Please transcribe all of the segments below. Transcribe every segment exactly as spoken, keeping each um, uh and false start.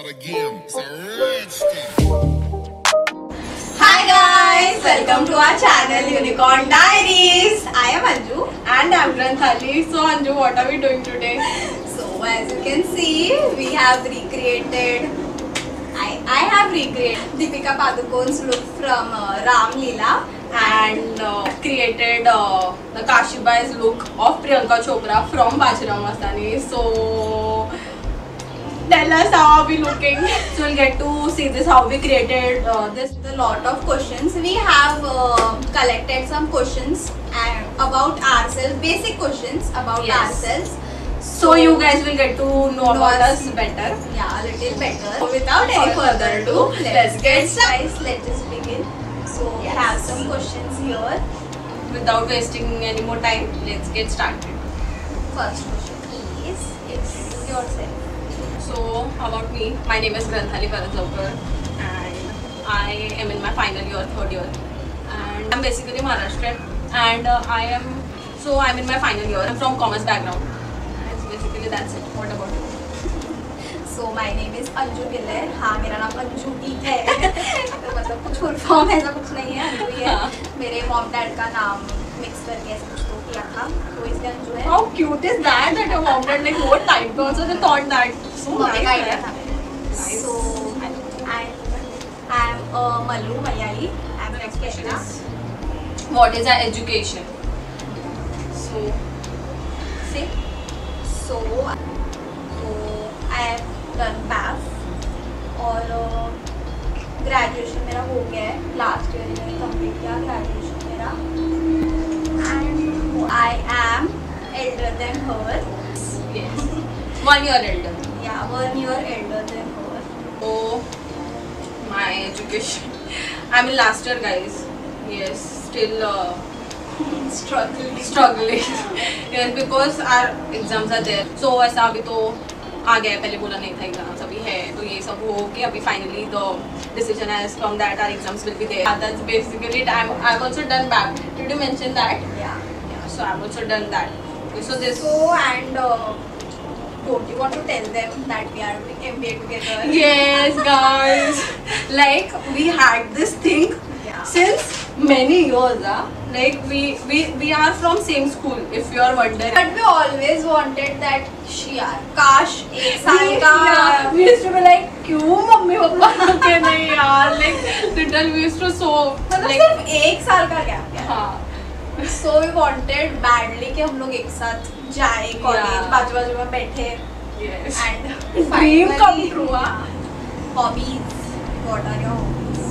again. It's a rich thing. Hi guys, welcome to our channel Unicorn Diaries. I am Anju and I'm Granthali. So Anju, what are we doing today? So as you can see, we have recreated I, I have recreated Deepika Padukone's look from uh, Ram Leela and uh, created uh, the Kashibai's look of Priyanka Chopra from Bajirao Mastani. So tell us how are we looking. So we'll get to see this how we created uh, this. With a lot of questions. We have uh, collected some questions and about ourselves, basic questions about Yes. ourselves. So you guys will get to know about us better. Yeah, a little better. So without any further ado, let's get started. Guys, let us begin. So we Yes. have some questions here. Without wasting any more time, let's get started. First question is, introduce yourself. So about me, my name is Granthali Karatlaukar and I am in my final year, third year, and I'm basically Maharashtrian and uh, I am so I'm in my final year. I'm from commerce background. And so basically that's it. What about you? So my name is Anju गिलर. हाँ, मेरा नाम अंजू ही है. तो मतलब कुछ full form ऐसा कुछ नहीं है, अंजू ही है. मेरे मॉम डैड का नाम मिक्स करके ऐसा कुछ तो किया था, तो इसलिए अंजू है. How cute is that that your mom had like more time to also they thought that so mummy का nice. आइडिया था मेरे. Nice. So I I am a Malu Malayali. I am The from next question Kerala. is what is our education? So See, so so I have done P A F और graduation मेरा हो गया है. Last year मैंने complete किया graduation मेरा. And I am elder than her. yes, one year elder. Yeah one year elder than her. Oh, my education. I'm in last year, guys. Yes, still uh, struggle struggling. Yes, because our exams are there. So ऐसा अभी तो आ गया है, पहले बोला नहीं था exams अभी है, तो ये सब हो के अभी finally the decision has come that our exams will be there. Yeah, that's basically it. I'm I've also done back. Did you mention that? या. Yeah, so I've also done that. Okay, so this. So and uh, don't you want to tell them that we are doing M B A together? Yes, guys. Like we had this thing. Yeah. Since many years, huh? Like we we we are from same school. If you are wondering. But we always wanted that यार काश एक साल का. Yeah, we used to be like, क्यों mummy papa के नहीं यार, like literally we used to so मतलब like सिर्फ एक साल का गैप है. हाँ. So we wanted badly कि हम लोग एक साथ जाए कॉलेज, Yeah. बाजू बाजू में बैठे. Yes. And Dream finally, come true, huh? hobbies. What are your hobbies?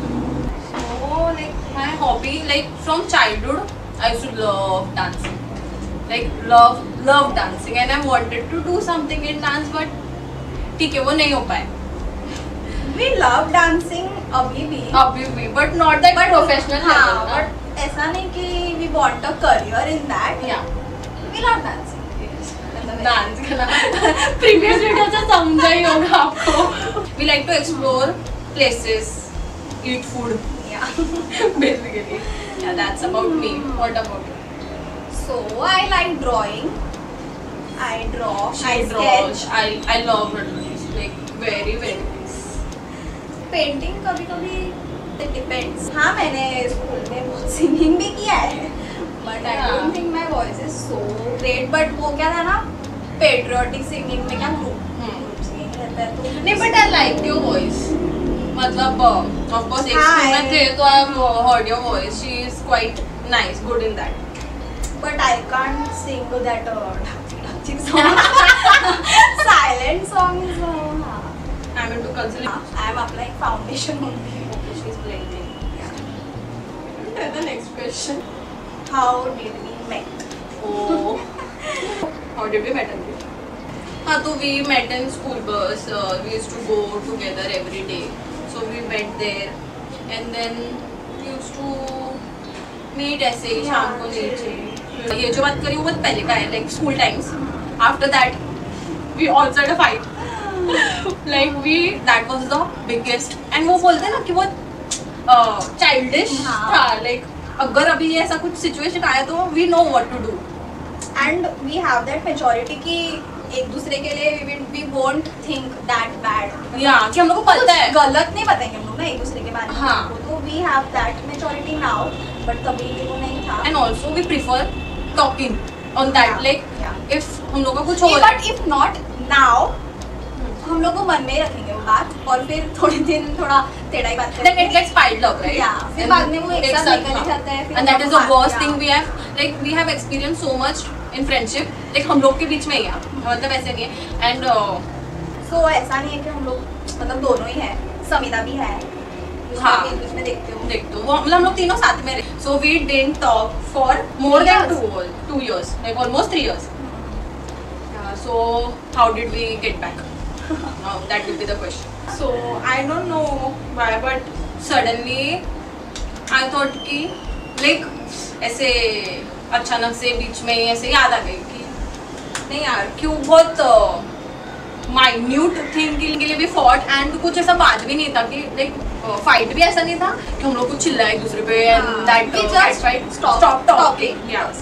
So like my hobby, like from childhood, I used to love dancing. Like love love dancing, and I wanted to do something in dance, but ठीक है वो नहीं हो पाए. We love dancing अभी भी. अभी भी, but not that professional हाँ, level. ना? but ऐसा नहीं कि we want a career in that. Yeah. We love dancing. मतलब डांस करना प्रीवियस वीडियो से समझा ही होगा आपको. We like to explore places, eat food. Yeah. Basically, yeah, that's about me. What about you? So I like drawing. I draw. I I draw. sketch. I I love drawing. Like very very nice. Painting कभी कभी it depends. हाँ, मैंने school में बहुत singing भी किया है, but I don't think my voice is so great. But वो क्या था ना, पेट्रियोटिक सिंगिंग में क्या ग्रुप ग्रुप सिंगिंग रहता है तो नहीं, but I liked your voice. मतलब of course एक हाँ, स्कूल में I- थे तो I have heard your voice. She is quite nice, good in that. But I can't sing that silent songs. I'm into cultural. I am applying foundation only. Okay, she's playing it. And the next question. How did we met? Oh. How did we met again? हाँ, तो we met in school bus. Uh, we used to go together every day. So we met there, and then we used to meet ऐसे ही शाम को नीचे. ये जो बात करी वो बहुत पहले का है, like school times. After that, we also had a fight. Like we, that was the biggest. And वो बोलते हैं ना कि वो childish हाँ. था. Like अगर अभी ऐसा कुछ situation आया तो we know what to do. And we have that majority की एक दूसरे के लिए we won't think that bad। या कि हम लोग को पता है गलत नहीं बताएंगे हम लोग ना एक दूसरे के बारे में। हाँ। तो we have that maturity now, but तभी वो नहीं था। and also we prefer talking on that Yeah, like yeah. if हम लोग का कुछ हो रहा है But if not now, हम लोग को मन में ही रखेंगे वो बात और फिर थोड़े दिन थोड़ा टेढ़ा ही बात then करेंगे। it gets piled up, right? Yeah, फिर And बाद में वो एक एक साथ साथ निकल ही जाता है, फिर and that हम is the लोग worst बात- thing yeah. we have like we have experienced so much in friendship like हम लोग के बीच में ही है मतलब ऐसे नहीं है and uh, So ऐसा नहीं है कि हम लोग मतलब दोनों ही है, समिता भी है। हाँ। बीच बीच में देखते हो। देख तो वो मतलब हम लोग तीनों साथ में रहे so we didn't talk for more than Years. two two years like almost three years yeah, so how did we get back now that will be the question so I don't know why but suddenly I thought कि like ऐसे अचानक से बीच में ऐसे याद आ गई कि नहीं यार क्यों बहुत माइन्यूट थिंग के लिए भी फॉट एंड कुछ ऐसा बात भी नहीं था कि लाइक फाइट भी ऐसा नहीं था कि हम लोग कुछ चिल्लाए एक दूसरे पे and that We just fight stop- stop talking. Talking yes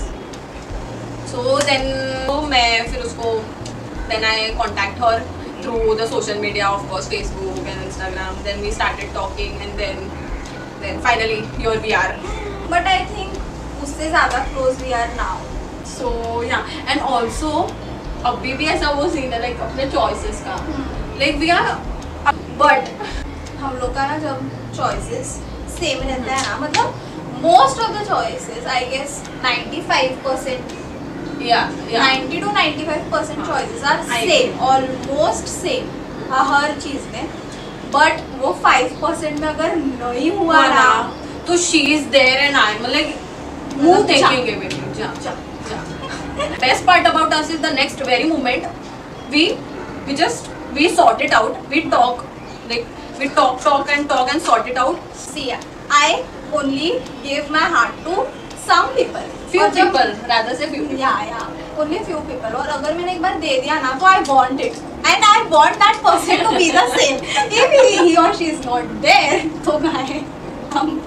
so then मैं फिर उसको then I contact her through the social media of course Facebook and Instagram then we started talking and then then finally here we are But I think उससे ज़्यादा close we are now। सो या and also अभी भी ऐसा वो scene है like अपने choices का लाइक वी आर बट हम लोग का ना जब choices same रहता है ना मतलब most of the choices I guess ninety-five percent या या ninety to ninety-five percent choices are I same almost same हर चीज़ में but वो five percent में अगर नहीं हुआ ना तो she is there and I am like move taking everything जा जा। best part about us is the next very moment we we just we sort it out we talk like we talk talk and talk and sort it out See, I only give my heart to some people few और जब- people rather say few people या या only few people और अगर मैंने एक बार दे दिया ना तो I want it and I want that person to be the same if he, he or she is not there तो मैं हम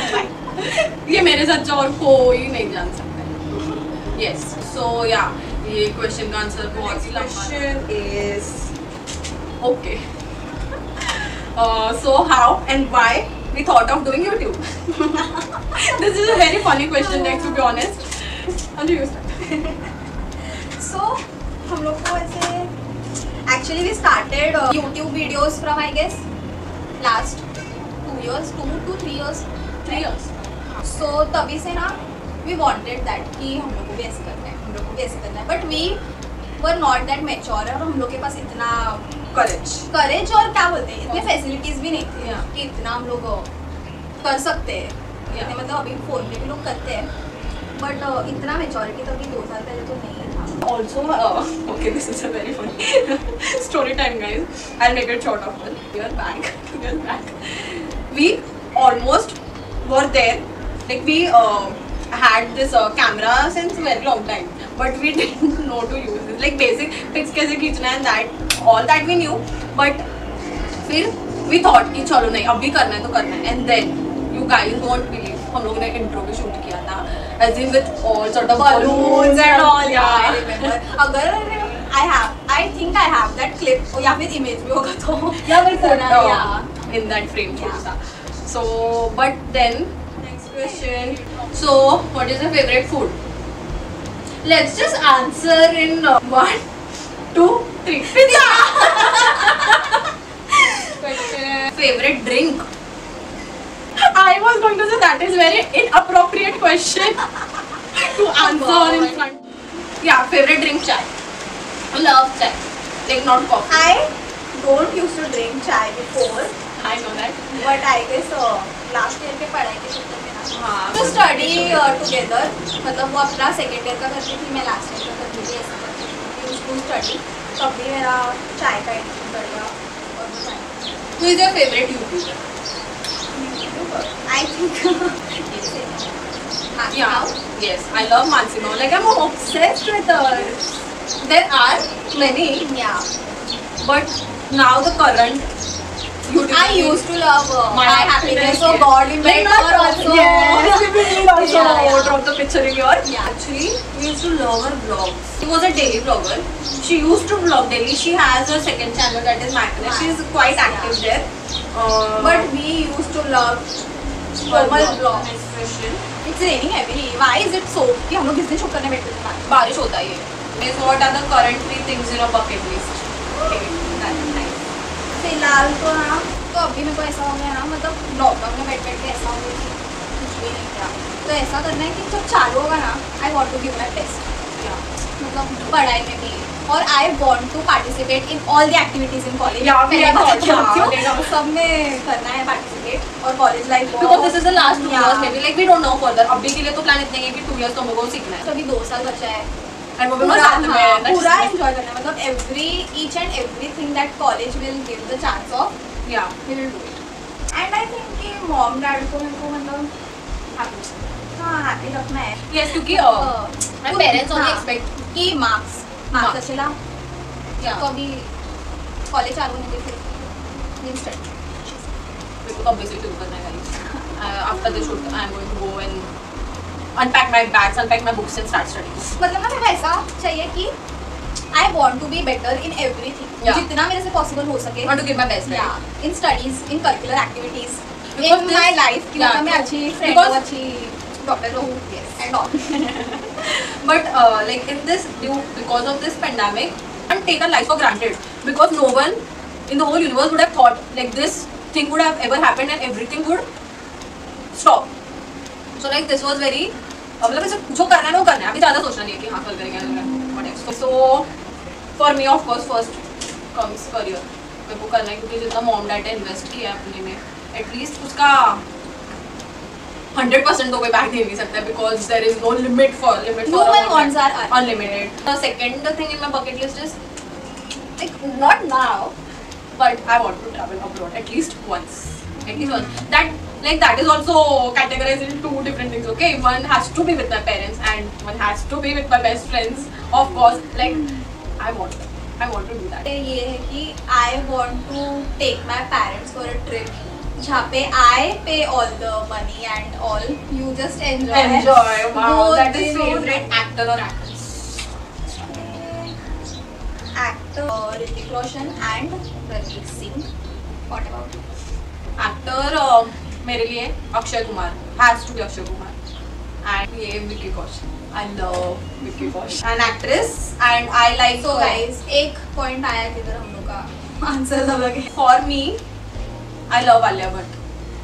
ये मेरे साथ जो और कोई नहीं जान सकता यस सो या ये क्वेश्चन का आंसर बहुत ही लंबा is okay so how and why we thought of doing YouTube this is a very funny question like to be honest and you start so हम लोग को ऐसे actually we started uh, YouTube videos from I guess last two years two to three years three years so तभी से ना we wanted that कि हम लोग को भी ऐसे करना है हम लोग को भी ऐसे करना है but we were not that mature और हम लोग के पास इतना courage करेज और क्या बोलते हैं इतने फैसिलिटीज भी नहीं थे Yeah. कि इतना हम लोग कर सकते हैं Yeah. इतने मतलब अभी फोन पे भी लोग करते हैं बट इतना मेचोरिटी तो अभी दो साल पहले तो नहीं था also uh, okay this is a very funny story time guys I'll make it short of it we are back we are back we almost were there like we uh, had this uh, camera since a very long time but we didn't know to use it like basic pics कैसे खींचना है that all that we knew but फिर we thought कि चलो नहीं अभी करना है तो करना है and then you guys won't believe हम लोगों ने intro भी shoot किया था as in with all sort of balloons and all I yeah remember अगर I have I think I have that clip या फिर image भी होगा तो yeah we put Yeah. uh, in that frame Yeah. yeah. so but then next question so what is your favorite food let's just answer in uh, one two three pizza question favorite drink I was going to say that is very inappropriate question to answer in front yeah favorite drink chai love chai like not coffee I don't used to drink chai before I know that but I guess uh, last year के पढ़ाई के चक्कर में ना हाँ तो study together मतलब वो अपना सेकेंड ईयर का करती थी मैं लास्ट ईयर का करती थी ऐसा करती थी टू स्टडी तब भी मेरा चाय का एडिशन बढ़ गया और वो चाय who is your favorite YouTuber I think yeah yes I love Mansi Mao like I'm obsessed with her there are many या but now the current I used to love uh, My my happiness, happiness. So yes. God in Like better that also. Yes, we will also Yeah, yeah. drop the picture in your. Yeah. Actually, we used to love her vlogs. She was a daily vlogger. She used to vlog daily. She has her second channel that is Matinee. She is quite active there. Uh, But we used to love her normal vlog, vlogs. expression. It's raining heavily. Why is it so? कि हम लोग किस दिन shoot करने बैठे थे? बारिश होता ही है. Is what are the current three things in your bucket list? Okay, that's nice. फिलहाल तो ना तो अभी मेरे को ऐसा हो गया ना मतलब लॉकडाउन में बैठ बैठ के ऐसा हो गया कि कुछ भी नहीं किया. तो ऐसा करना है कि जब चालू होगा ना I want to give my best. मतलब पढ़ाई में भी और I want to participate in all the activities in college. Yeah, we are also, yeah. सब में करना है पार्टिसिपेट और college life Because this is the last two Yeah. years maybe like we don't know further. अभी के लिए तो plan इतने हैं कि two years तो हम लोगों को सीखना है. तो अभी दो साल बचा है. And वो भी पूरा साथ में हाँ, next पूरा year. एंजॉय करना है मतलब every each and everything that college will give the chance of Yeah. we will do it. And I think कि मॉम डैड को मेरे को मतलब happy हाँ happy रखना है. Yes, क्योंकि uh, my parents only हाँ, expect. कि मार्क्स Marks. मार्क्स अच्छे ला. Yeah. तो अभी कॉलेज चालू होने के फिर इंस्टेंट. मेरे को तो अभी से शुरू करना है guys. Uh, after the shoot, I am going to go and unpack my bags, unpack my books and start studying. मतलब ना मेरे को ऐसा चाहिए कि I want to be better in everything. Yeah. जितना मेरे से पॉसिबल हो सके. I want to give my best, right? Yeah, in studies, in curricular activities, Because in this- my life कि Yeah, मतलब मैं true. अच्छी friend Because- हूँ, अच्छी डॉक्टर हूँ, yes, and all. But uh, like in this, due because of this pandemic, and take our life for granted because no one in the whole universe would have thought like this thing would have ever happened and everything would stop. So like this was very uh, मतलब इसे जो करना है वो करना है. अभी ज़्यादा सोचना नहीं है कि हाँ कल करेंगे whatever. So for me of course first comes career. मेरे को करना है क्योंकि जितना मॉम डैड ने इन्वेस्ट किया है अपने में एटलीस्ट उसका hundred percent तो कोई बैक दे नहीं सकता है because there is no limit for limit for Human amount wants that- are unlimited. The second thing in my bucket list is like not now, but I want to travel abroad at least once. At least once. That like that is also categorized in two different things. Okay, one has to be with my parents and one has to be with my best friends. Of course, like I want, I want to do that. ये है कि I want to take my parents for a trip जहाँ पे I pay all the money and all, you just enjoy. Enjoy. Wow, Both that is the favorite actor or actress. actor Hrithik Roshan and Ranveer Singh. What about you? Actor uh, मेरे लिए Akshay Kumar has to be Akshay Kumar and ये Vicky Kaushal. I love Vicky Kaushal. An actress and I like So uh, guys, एक point आया किधर हम लोग का answer अलग है. for me I love Alia Bhatt.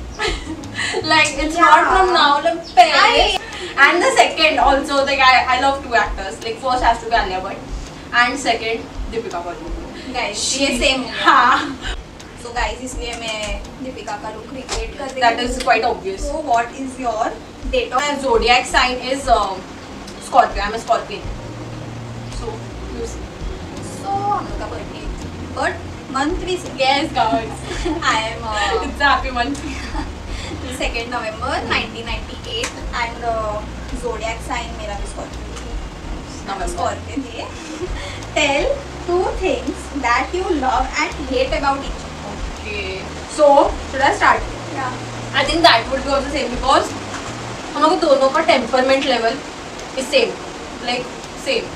Like it's Yeah. not from now like parents. I- And the second also like I I love two actors. Like first has to be Alia Bhatt and second Deepika Padukone. Guys, ये same हो गया. हाँ. So guys, इसलिए मैं दीपिका का look recreate कर रही That हूँ. is quite obvious. So what is your date of? My zodiac sign is uh, Scorpio. I'm a Scorpion. So you see. So हम लोग का birthday. But month भी same. Yes, guys. I am uh, It's a happy month. second November nineteen ninety-eight and uh, zodiac sign मेरा भी Scorpio. November. Scorpio है. Tell two things that you love and hate about each other. Okay. So should I start? Yeah. I think that would be also same because हम लोग दोनों का temperament level is same. Like same.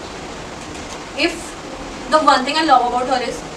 If the one thing I love about her is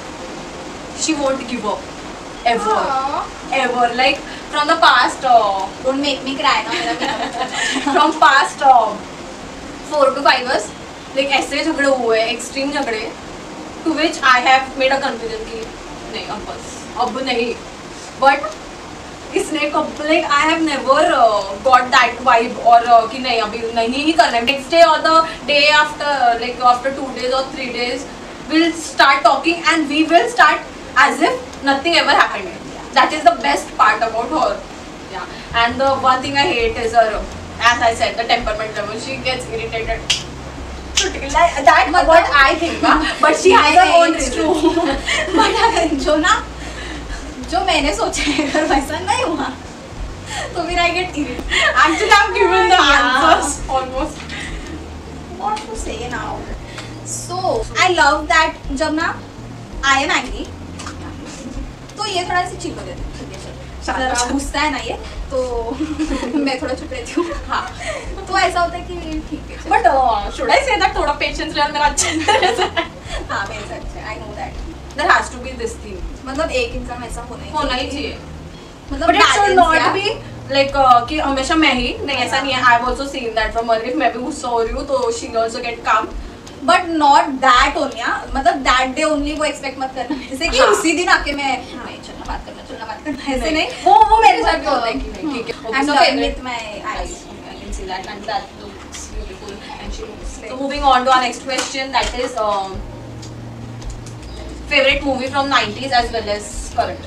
she won't give up. Ever. Aww. Ever. Like from the past uh, Don't make me cry ना मेरा makeup. from past uh, four to five years like ऐसे झगड़े हुए extreme झगड़े to which I have made a conclusion कि नहीं अब बस अब नहीं but इसने कब like I have never uh, got that vibe और uh, कि नहीं अभी नहीं ही करना है next day or the day after like after two days or three days we'll start talking and we will start as if nothing ever happened. That is the best part about her. Yeah. And the one thing I hate is her, as I said, the temperament level. She gets irritated. Like, that मतलब- what I think, ना? But she has her own It's reason. true. But अगर जो ना जो मैंने सोचा है अगर वैसा नहीं हुआ तो फिर I get irritated. Actually, I'm given the Yeah. answers almost. What to say now? So I love that जब ना I am angry तो ये थोड़ा सी चिल हो जाती हूँ, ठीक है चलो ज़रा गुस्सा है ना ये तो मैं थोड़ा चुप रहती हूँ। हाँ तो ऐसा होता है कि ठीक है but should I say that थोड़ा पेशेंस लेवल मेरा अच्छा है। हाँ मेरे से अच्छा है, I know that. There has to be this thing, मतलब एक इंसान ऐसा होना ही होना ही चाहिए, मतलब but it should balance, not yeah. Be like कि हमेशा मैं ही नहीं, ऐसा नहीं है। I have also seen that from early, मैं भी गुस्सा हो रही हूँ तो शी आल्सो गेट काम, बट नॉट दैट ओनली, मतलब दैट डे ओनली वो एक्सपेक्ट मत करना जैसे कि हाँ. उसी दिन आके मैं नहीं चलना बात करना चलना बात करना ऐसे नहीं, वो वो मेरे साथ भी होता है कि नहीं ठीक है। I'm So done favorite- with my eyes. I can see that and that looks beautiful and she looks like. So moving on to our next question, that is um, favorite movie from nineties as well as current.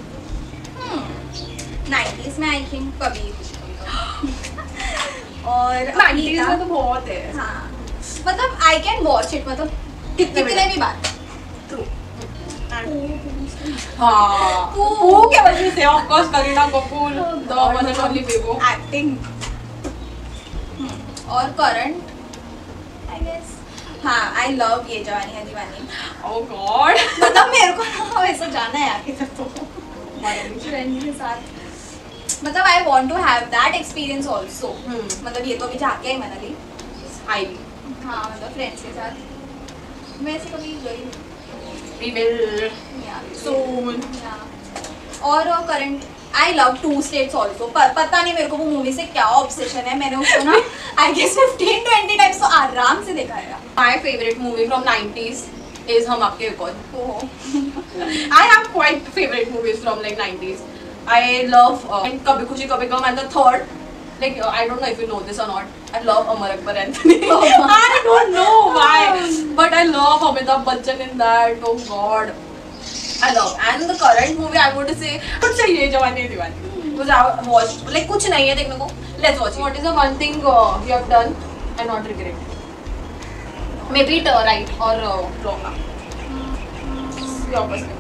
Nineties में I think कभी खुशी कभी गम। और अभी nineties का- में तो बहुत है। हाँ मतलब आई कैन वॉच इट, मतलब कितने कितने भी बार। True. हाँ वो क्या वजह से of course Kareena Kapoor the one and only Bebo acting. और करंट आई गेस हाँ आई लव ये जवानी है दीवानी। ओह गॉड मतलब मेरे को ना वैसा जाना है यार किधर तो फ्रेंड्स के साथ, मतलब I want to have that experience also. Hmm. मतलब ये तो अभी जाके आई मनाली, हाईली हाँ मतलब फ्रेंड्स के साथ मैं ऐसे कभी गई नहीं। We will Yeah, soon. yeah. और current I love to states also, पता नहीं मेरे को वो मूवी से क्या ऑब्सेशन है, मैंने उसको ना I guess fifteen twenty times तो आराम से देखा है। My favorite movie from nineties is हम आपके एक और। ओह I have quite favorite movies from like nineties. I love uh, कभी खुशी कभी गम and the third, like uh, I don't know if you know this or not, I love Amar Akbar Anthony. I don't know why, but I love Amitabh Bachchan in that. Oh God, I love. And the current movie I would say कुछ चाहिए जवानी है दीवानी, which I watched. Like कुछ नहीं है देखने को, let's watch it. What is the one thing uh, you have done and not regret? Maybe it uh, right or uh, wrong. Your perspective.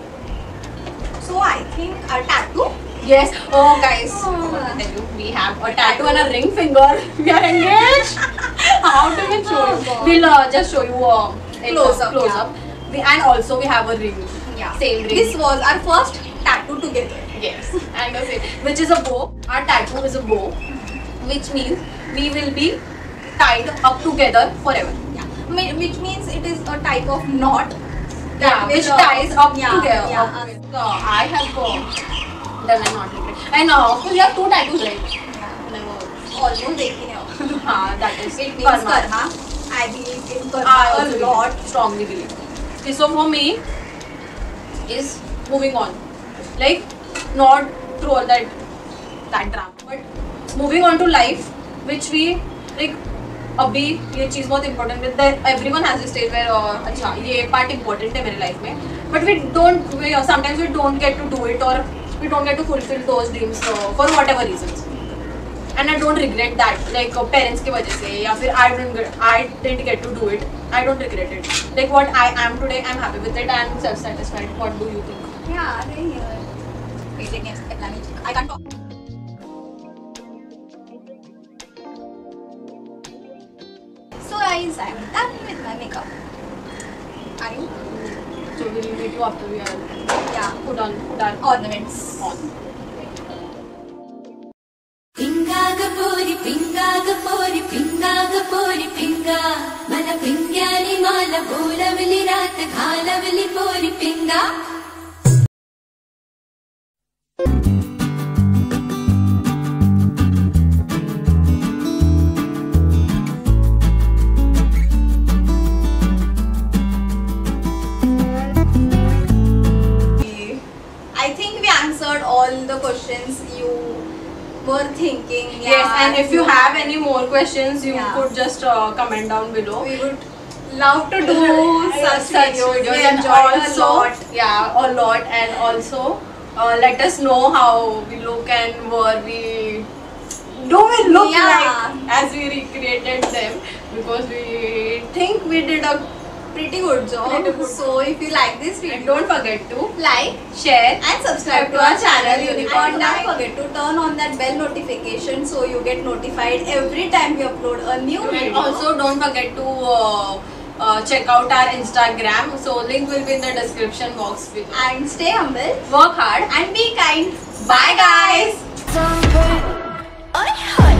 So I think a tattoo. Yes. Oh, guys. I want to tell you, we have a tattoo and a ring finger. We are engaged. How do we show Oh, you? God. We'll uh, just show you uh, like, Close uh, up, Close yeah. up. We, and also we have a ring. Yeah. Same ring. This was our first tattoo together. Yes. And the same, which is a bow. Our tattoo is a bow, which means we will be tied up together forever. Yeah. Mi- Which means it is a type of knot. Yeah, will, which uh, ties up yeah, together. yeah, Okay. So I have uh, done and not regret. And uh, of course you have two tattoos, right? Never. Almost एक ही नहीं हो। हाँ, that is It means karma. karma. I believe in karma I a also lot. lot strongly believe. Okay, so for me is moving on, like not through all that that drama, but moving on to life, which we like. अभी ये चीज़ बहुत important है that everyone has a stage where uh, अच्छा ये part important है मेरे life में, but we don't we, uh, sometimes we don't get to do it or we don't get to fulfill those dreams uh, for whatever reasons. And I don't regret that, like uh, parents की वजह से या फिर I don't get, I didn't get to do it. I don't regret it. Like what I am today, I'm happy with it and self satisfied. What do you think? Yeah, they hear. Wait, let me explain it. I can't talk. So guys, I'm done with my makeup. Are you? So we'll meet you after we are Yeah. put on put our Ornaments. on. పింగాగపోరి పింగాగపోరి పింగాగపోరి పింగా మన పింగాని మాల బోలవలి రాత ఖాలవలి పోరి పింగా I think we answered all the questions you were thinking. Yes, Yeah, and if you have any more questions, you Yeah. could just uh, comment down below. we would love to do such, such videos. videos We and enjoyed also, a lot. yeah, a lot, and also uh, let us know how we look and where we do we look Yeah. like as we recreated them, because we think we did a Pretty good job. Pretty good. So if you like this video, and don't forget to like share and subscribe to our channel Unicorn. And don't forget to turn on that bell notification so you get notified every time we upload a new and video. also don't forget to uh, uh, check out our Instagram. So link will be in the description box below. And stay humble, Work hard. and be kind. Bye guys. Don't hurt. I